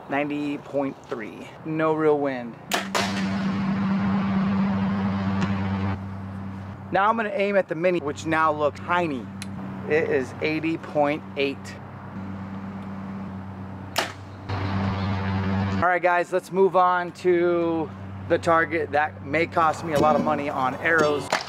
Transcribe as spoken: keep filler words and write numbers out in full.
ninety point three. No real wind. Now I'm gonna aim at the mini, which now looks tiny. It is eighty point eight. All right guys, let's move on to the target that may cost me a lot of money on arrows.